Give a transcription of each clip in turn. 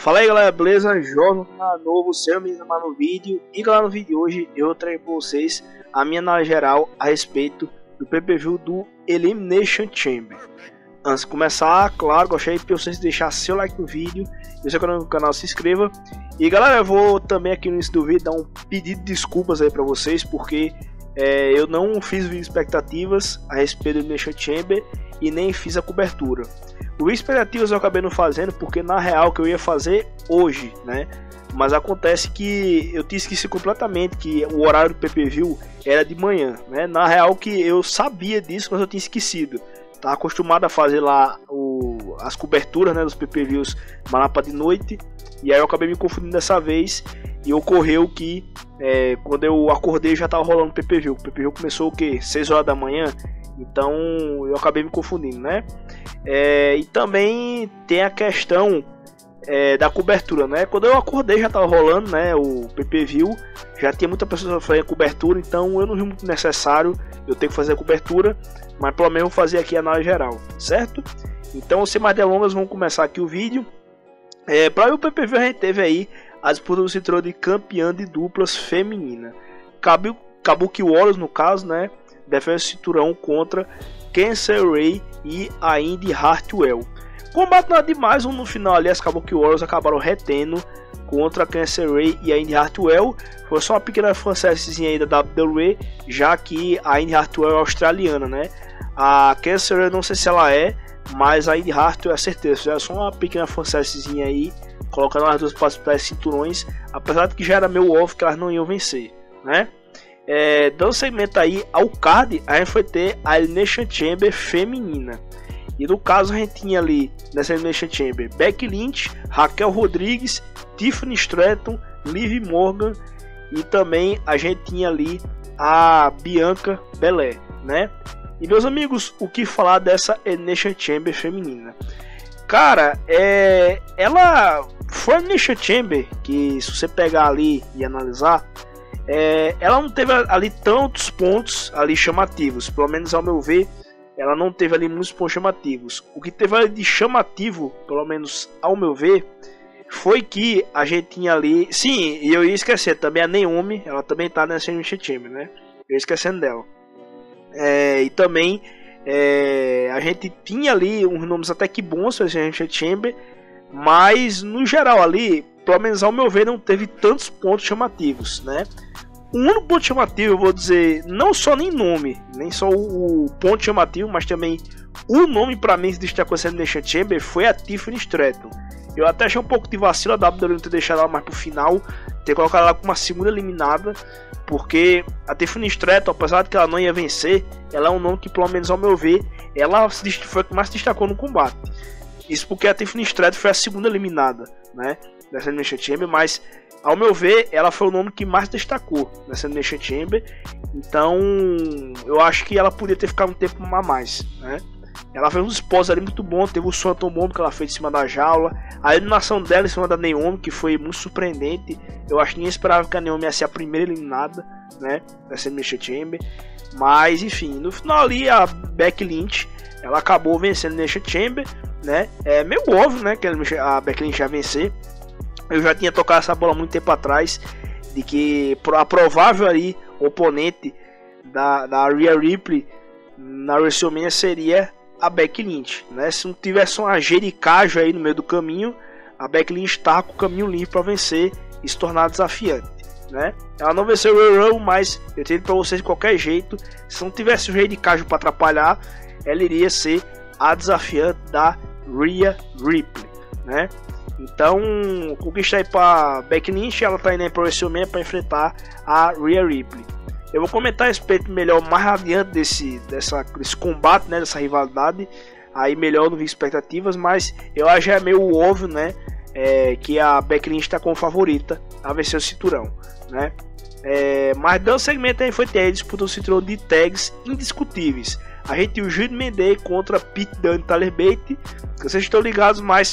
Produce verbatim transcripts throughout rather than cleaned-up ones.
Fala aí galera, beleza? Jorge novo, seu mesmo no vídeo. E galera, no vídeo de hoje eu trago para vocês a minha análise geral a respeito do pay per view do Elimination Chamber. Antes de começar, claro, gostaria de vocês deixar seu like no vídeo, e se é no canal, se inscreva. E galera, eu vou também aqui no início do vídeo dar um pedido de desculpas aí para vocês, porque é, eu não fiz vídeo expectativas a respeito do Elimination Chamber e nem fiz a cobertura. O expectativas eu acabei não fazendo porque na real que eu ia fazer hoje, né? Mas acontece que eu tinha esquecido completamente que o horário do pay per view era de manhã, né? Na real que eu sabia disso, mas eu tinha esquecido. Tá acostumado a fazer lá o, as coberturas, né, dos pay per views lá para de noite, e aí eu acabei me confundindo dessa vez e ocorreu que é, quando eu acordei já tava rolando o pay per view. O pay per view começou o que? seis horas da manhã. Então eu acabei me confundindo, né? É, e também tem a questão é, da cobertura, né? Quando eu acordei já estava rolando, né? O pay per view, já tinha muita pessoa fazendo cobertura, então eu não vi muito necessário eu ter que fazer a cobertura, mas pelo menos vou fazer aqui a análise geral, certo? Então, sem mais delongas, vamos começar aqui o vídeo. É, para o pay per view a gente teve aí a disputa do cinturão de campeã de duplas feminina. Kabuki Warriors, no caso, né? Defende o cinturão contra Candice LeRae e a Indi Hartwell. Combate nada demais, um no final ali as Kabuki Warriors acabaram retendo contra a Candice LeRae e a Indi Hartwell. Foi só uma pequena fanservicezinha aí da W W E, já que a Indi Hartwell é australiana, né? A Candice LeRae não sei se ela é, mas a Indi Hartwell é certeza. É só uma pequena fanservicezinha aí, colocando as duas principais cinturões, apesar de que já era meio óbvio que elas não iam vencer, né? É, dando segmento aí ao card, a gente foi ter a Elimination Chamber feminina. E no caso a gente tinha ali nessa Elimination Chamber Becky Lynch, Raquel Rodrigues, Tiffany Stratton, Liv Morgan, e também a gente tinha ali a Bianca Belair, né? E meus amigos, o que falar dessa Elimination Chamber feminina? Cara, é, ela foi a Elimination Chamber que, se você pegar ali e analisar, É, ela não teve ali tantos pontos ali chamativos, pelo menos ao meu ver, ela não teve ali muitos pontos chamativos. O que teve ali de chamativo, pelo menos ao meu ver, foi que a gente tinha ali, sim, e eu ia esquecer também a Naomi, ela também tá nessa Elimination Chamber, né? Eu ia esquecendo dela. É, e também é, a gente tinha ali uns nomes até que bons para essa Elimination Chamber, mas no geral ali, pelo menos ao meu ver, não teve tantos pontos chamativos, né? O único ponto chamativo, eu vou dizer, não só nem nome, nem só o, o ponto chamativo, mas também o nome para mim se destacou nessa Elimination Chamber foi a Tiffany Stratton. Eu até achei um pouco de vacilo a W W E ter deixado ela mais pro final, ter colocado ela como uma segunda eliminada, porque a Tiffany Stratton, apesar de que ela não ia vencer, ela é um nome que, pelo menos ao meu ver, ela foi a que mais se destacou no combate. Isso porque a Tiffany Stratton foi a segunda eliminada, né, dessa Elimination Chamber, mas ao meu ver, ela foi o nome que mais destacou nessa Elimination Chamber. Então, eu acho que ela podia ter ficado um tempo a mais, né? Ela fez uns spots ali muito bom, teve o Phantom Bomb que ela fez em cima da jaula, a eliminação dela em cima da Naomi, que foi muito surpreendente. Eu acho que nem esperava que a Naomi ia ser a primeira eliminada, né, nessa Elimination Chamber. Mas, enfim, no final ali, a Becky Lynch, ela acabou vencendo a Elimination Chamber, né? É meio óbvio, né, que a Becky Lynch ia vencer. Eu já tinha tocado essa bola muito tempo atrás, de que a provável ali oponente da, da Rhea Ripley na WrestleMania seria a Becky Lynch, né? Se não tivesse uma jericagem aí no meio do caminho, a Becky Lynch está com o caminho limpo para vencer e se tornar desafiante, né? Ela não venceu o Royal Rumble, mas eu tenho para vocês de qualquer jeito, se não tivesse o jericagem para atrapalhar, ela iria ser a desafiante da Rhea Ripley, né? Então, conquista aí para Becky Lynch, ela tá indo aí para o WrestleMania para enfrentar a Rhea Ripley. Eu vou comentar a respeito melhor mais adiante desse, dessa, desse combate, né, dessa rivalidade. Aí melhor, não vi expectativas, mas eu acho que é meio óbvio, né, é, que a Becky Lynch está como favorita a vencer o cinturão, né. É, mas dando segmento aí foi ter a disputa do cinturão de tags indiscutíveis. A gente tem o Judgment Day contra Pete Dunne e Tyler Bate. Vocês estão ligados, mas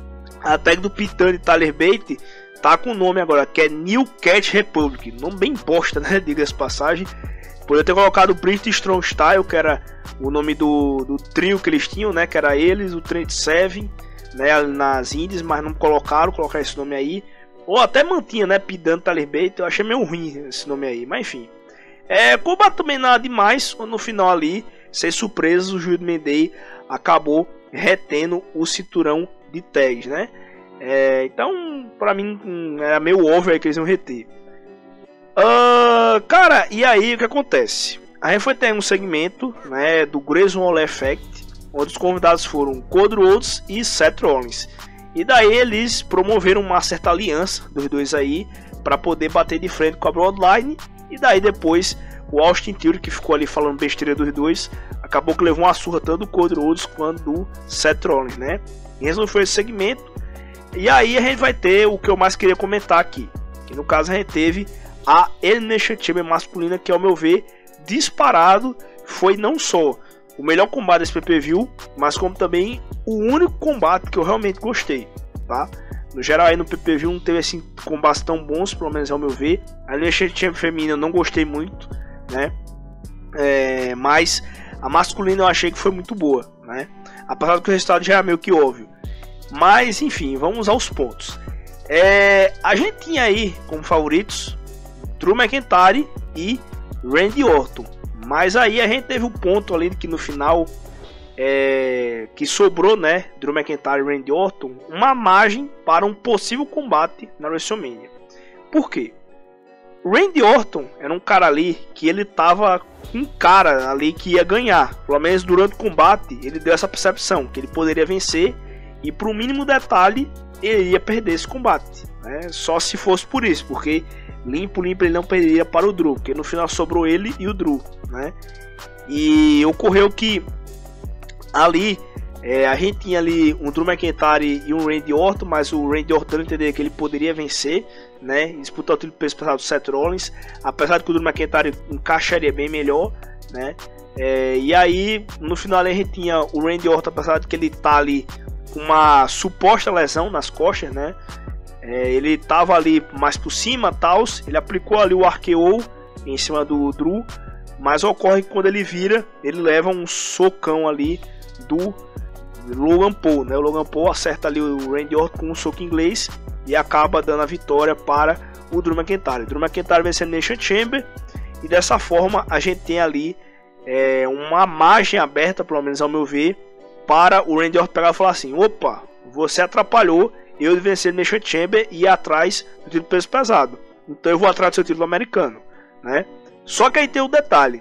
a tag do Pete Dunne e Tyler Bate tá com o nome agora, que é New Cat Republic. Nome bem bosta, né? Diga-se passagem. Poderia ter colocado o British Strong Style, que era o nome do, do trio que eles tinham, né? Que era eles, o Trent Seven, né, nas indies, mas não colocaram, colocaram esse nome aí. Ou até mantinha, né, Pidante Tyler Bate, eu achei meio ruim esse nome aí, mas enfim. É, combate também nada demais, no final ali, sem surpresas, o Judgment Day acabou retendo o cinturão de tags, né. É, então, pra mim, era meio over que eles iam reter. Uh, cara, e aí o que acontece? A gente foi ter um segmento, né, do Grayson Waller Effect, onde os convidados foram Cody Rhodes e Seth Rollins. E daí eles promoveram uma certa aliança dos dois aí para poder bater de frente com a Bloodline. E daí depois o Austin Theory, que ficou ali falando besteira dos dois, acabou que levou uma surra tanto do Cody Rhodes quanto do Seth Rollins, né? E esse foi esse segmento. E aí a gente vai ter o que eu mais queria comentar aqui, que no caso a gente teve a Elimination Chamber masculina, que ao meu ver, disparado, foi não só o melhor combate desse pay-per-view, mas como também o único combate que eu realmente gostei, tá? No geral aí no pay-per-view não teve assim combates tão bons, pelo menos ao meu ver. A Elimination Chamber feminina eu não gostei muito, né? É, mas a masculina eu achei que foi muito boa, né? Apesar que o resultado já é meio que óbvio. Mas enfim, vamos aos pontos. É, a gente tinha aí como favoritos Drew McIntyre e Randy Orton, mas aí a gente teve um ponto ali que no final é, que sobrou, né, Drew McIntyre e Randy Orton, uma margem para um possível combate na WrestleMania. Por quê? O Randy Orton era um cara ali que ele tava com um cara ali que ia ganhar, pelo menos durante o combate ele deu essa percepção que ele poderia vencer e por um mínimo detalhe ele ia perder esse combate, né? Só se fosse por isso, porque limpo, limpo ele não perderia para o Drew, porque no final sobrou ele e o Drew, né? E ocorreu que ali é, a gente tinha ali um Drew McIntyre e um Randy Orton, mas o Randy Orton entenderia que ele poderia vencer, né? Disputar o título peso pesado do Seth Rollins, apesar de que o Drew McIntyre encaixaria bem melhor, né? É, e aí no final a gente tinha o Randy Orton, apesar de que ele tá ali com uma suposta lesão nas costas, né? É, ele tava ali mais por cima, tals, ele aplicou ali o R K O em cima do Drew, mas ocorre que quando ele vira, ele leva um socão ali do Logan Paul, né? O Logan Paul acerta ali o Randy Orton com um soco inglês e acaba dando a vitória para o Drew McIntyre. O Drew McIntyre vence a Nation Chamber e dessa forma a gente tem ali é, uma margem aberta, pelo menos ao meu ver, para o Randy Orton pegar e falar assim: opa, você atrapalhou eu de vencer o Nation Chamber e ir atrás do título peso pesado, então eu vou atrás do seu título americano, né? Só que aí tem o detalhe,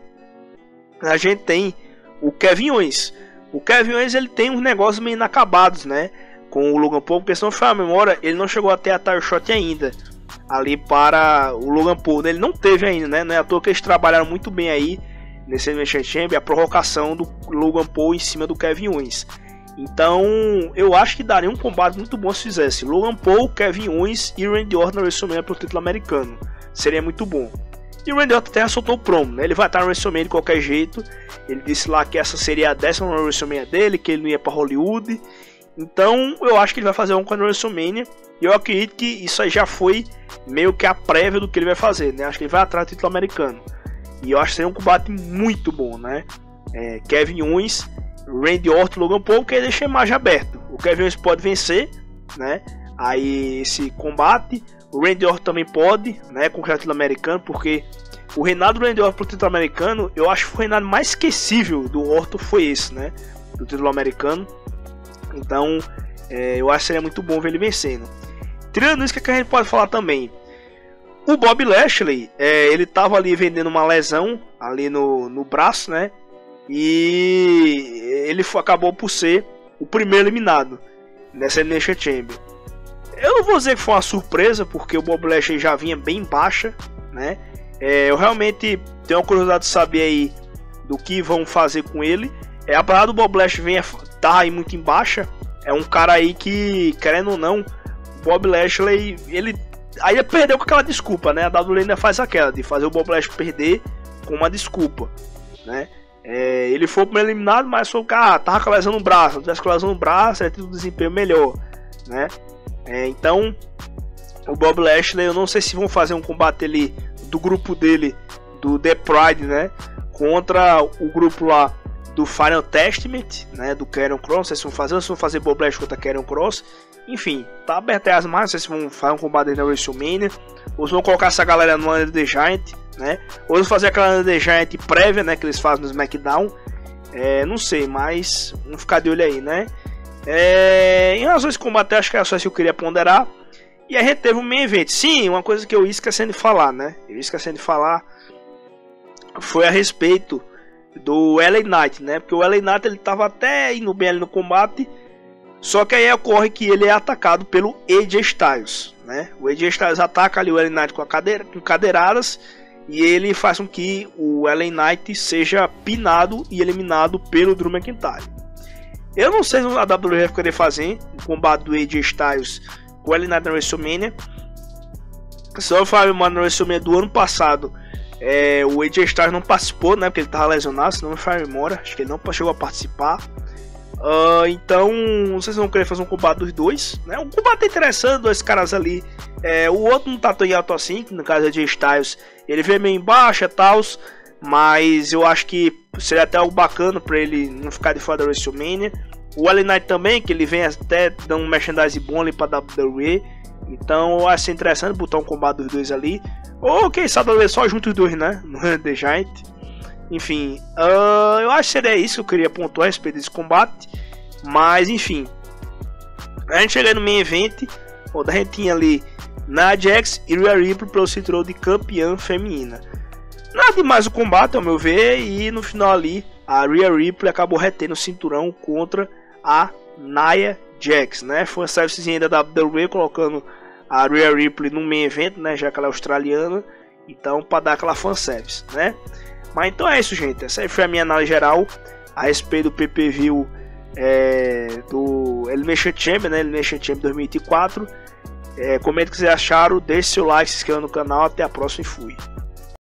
a gente tem o Kevin Owens. O Kevin Owens ele tem uns negócios meio inacabados, né, com o Logan Paul, porque se não for a memória, ele não chegou até a tire shot ainda ali para o Logan Paul, ele não teve ainda, né? Não é à toa que eles trabalharam muito bem aí nesse Nation Chamber, a provocação do Logan Paul em cima do Kevin Owens. Então, eu acho que daria um combate muito bom se fizesse Logan Paul, Kevin Owens e Randy Orton na WrestleMania para o título americano. Seria muito bom. E o Randy Orton até soltou o promo, né? Ele vai estar na WrestleMania de qualquer jeito. Ele disse lá que essa seria a décima WrestleMania dele, que ele não ia para Hollywood. Então, eu acho que ele vai fazer um com a WrestleMania. E eu acredito que isso aí já foi meio que a prévia do que ele vai fazer, né? Acho que ele vai atrás do título americano. E eu acho que seria um combate muito bom, né? É, Kevin Owens, Randy Orton, Logan Paul, que deixa a imagem aberta. O Kevin Owens pode vencer, né? Aí esse combate. O Randy Orton também pode, né? Com o título americano, porque o reinado do Randy Orton pro título americano, eu acho que o reinado mais esquecível do Orton foi esse, né? Do título americano. Então, é, eu acho que seria muito bom ver ele vencendo. Tirando isso, o que a gente pode falar também? O Bobby Lashley, é, ele tava ali vendendo uma lesão ali no, no braço, né? E ele foi, acabou por ser o primeiro eliminado nessa Elimination Chamber. Eu não vou dizer que foi uma surpresa, porque o Bobby Lashley já vinha bem baixa, né? É, eu realmente tenho a curiosidade de saber aí do que vão fazer com ele. É, apesar do Bobby Lashley venha tá aí muito em baixa, é um cara aí que, querendo ou não, o Bobby Lashley, ele aí perdeu com aquela desculpa, né? A W W E ainda faz aquela de fazer o Bobby Lashley perder com uma desculpa, né? É, ele foi o primeiro eliminado, mas foi o cara, ah, tava com a lesão no braço, se tivesse com a lesão no braço, ia ter um desempenho melhor, né? É, então, o Bobby Lashley, eu não sei se vão fazer um combate ali do grupo dele, do The Pride, né? Contra o grupo lá do Final Testament, né, do Karrion Kross. Vocês vão fazer, ou se vão fazer Bob Lashley contra Karrion Kross. Enfim, tá aberto aí as marcas. Vocês vão fazer um combate na WrestleMania, ou se vão colocar essa galera no Under the Giant, né, ou vão fazer aquela Under the Giant prévia, né, que eles fazem no SmackDown. É, não sei, mas vamos ficar de olho aí, né. É, em relação a esse combate, acho que é só isso que eu queria ponderar. E a gente teve um main event. Sim, uma coisa que eu ia esquecendo de falar, né, eu ia esquecendo de falar foi a respeito do L A Knight, né? Porque o L A Knight ele tava até indo bem ali no combate, só que aí ocorre que ele é atacado pelo A J Styles, né? O A J Styles ataca ali o L A Knight com, a cadeira, com cadeiradas, e ele faz com que o L A Knight seja pinado e eliminado pelo Drew McIntyre. Eu não sei se a W W E vai querer fazer o combate do A J Styles com o L A Knight na WrestleMania. Só eu falei, mano, na WrestleMania do ano passado, É, o A J Styles não participou, né? Porque ele tava lesionado, se não me falha a memória. Acho que ele não chegou a participar. Uh, então, vocês vão querer fazer um combate dos dois, né? Um combate interessante, dois caras ali. É, o outro não tá tão alto assim, que no caso do A J Styles, ele veio meio embaixo e tal. Mas eu acho que seria até algo bacana pra ele não ficar de fora da WrestleMania. O L A Knight também, que ele vem até dando um merchandise bom ali pra W W E. Então eu acho interessante botar um combate dos dois ali. Ou quem sabe só junto os dois, né? No The Giant. Enfim, uh, eu acho que seria isso que eu queria pontuar a respeito desse combate. Mas enfim, a gente chega no main event, onde a gente tinha ali Nia Jax e Rhea Ripley pelo cinturão de campeã feminina. Nada demais o combate, ao meu ver. E no final ali, a Rhea Ripley acabou retendo o cinturão contra a Nia Jax, né? Foi uma servicezinha da W W E colocando a Rhea Ripley no main event, né? Já que ela é australiana, então para dar aquela fanservice, né? Mas então é isso, gente. Essa aí foi a minha análise geral a respeito do P P V é, do Elimination Chamber, né? Elimination Chamber dois mil e vinte e quatro. É, comente o que vocês acharam, deixe seu like, se inscreva no canal. Até a próxima e fui.